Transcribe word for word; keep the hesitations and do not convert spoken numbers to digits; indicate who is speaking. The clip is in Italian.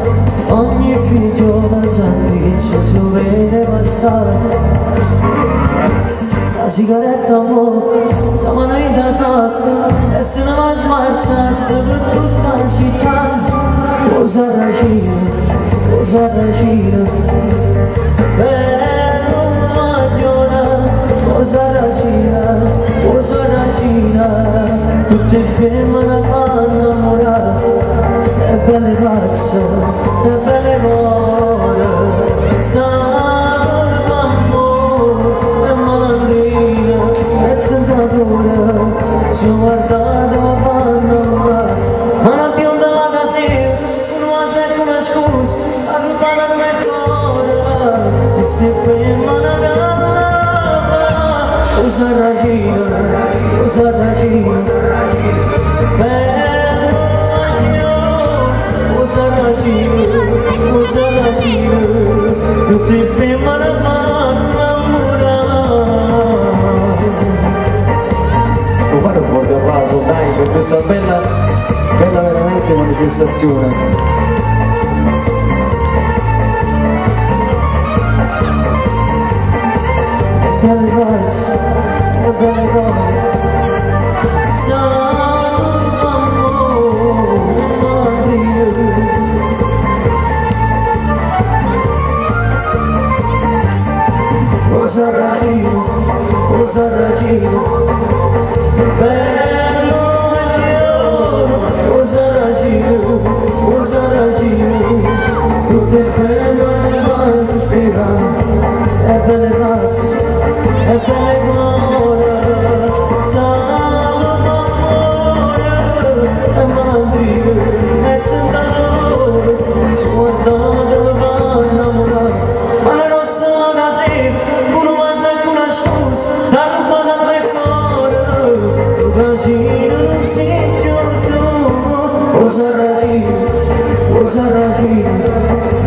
Speaker 1: ogni figlio la salvezza si vede passare. La sigaretta mo, la mano in da sacca, e se ne va a smarciarsi per tutta la città. Cosa ragina, cosa ragina, per un maglione, cosa ragina, cosa ragina, tutte femmine fanno innamorare, e belle pazze, e belle cuore, sangue d'amore, e malandrina, e tentatore, se guardate ma fanno innamorare, ma la bionda da sera, non serve una scusa, a rubare il mio cuore, e se femmine canta, cosa ragina, cosa ragina, per cosa ragina, cosa ragina, tutte femmine fanno innamorare.
Speaker 2: Può fare un forte applauso, dai, per questa bella, bella veramente manifestazione.
Speaker 1: Belle pazze, e belle cuore, sangue d'amore, malandrina. Cosa ragino, cosa ragino, bello maglione, cosa ragino, cosa ragino, tutte femmine vanno spiegare, e belle pazze, e belle cuore, sangue d'amore, e malandrina, e tentatore, si guardate vanno innamorare, ma la rossa da sera, uno ma sa con una scusa, sta rubando il cuore, ragina non sei più tu, cosa ragina, cosa ragina,